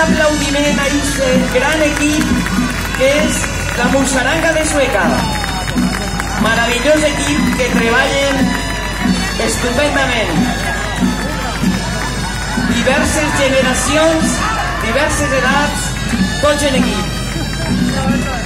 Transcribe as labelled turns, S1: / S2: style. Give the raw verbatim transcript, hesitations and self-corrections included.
S1: aplaudiment a aquest gran equip que és la Musaranga de Sueca. Meravellós equip que treballen estupendament. Diverses generacions, diverses edats, tots en equip.